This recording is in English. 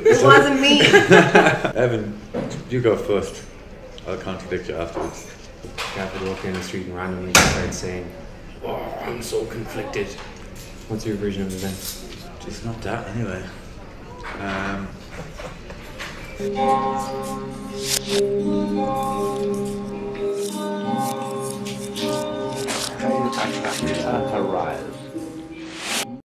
It wasn't me. Evan, you go first. I'll contradict you afterwards. Gav would walk down the street and randomly start saying, "Oh, I'm so conflicted." What's your version of events? It's not that anyway.